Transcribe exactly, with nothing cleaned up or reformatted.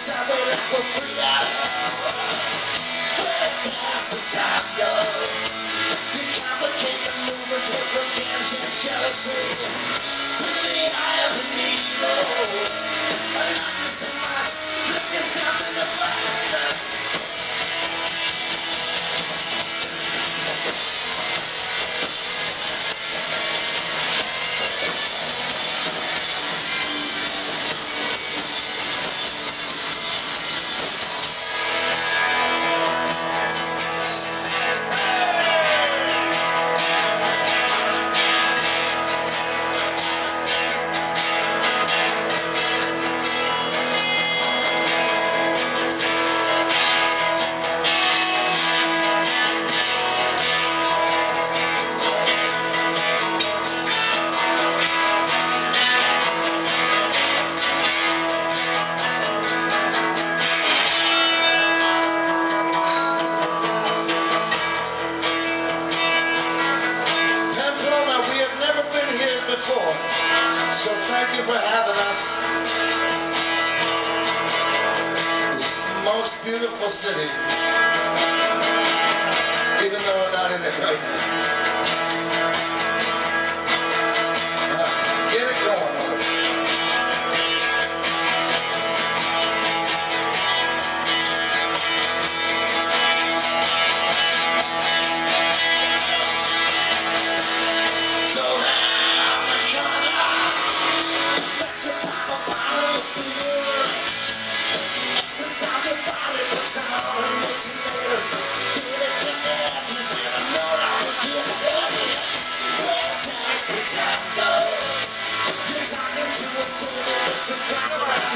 subway like we're free out. Where does the time go? We complicate the movements with revenge and jealousy. Through the eye of an evil. I like you so much, let's get something to fight. Before. So thank you for having us. This most beautiful city, even though we're not in it right now. Uh, get it going, mother. You're talking to a fool, it's a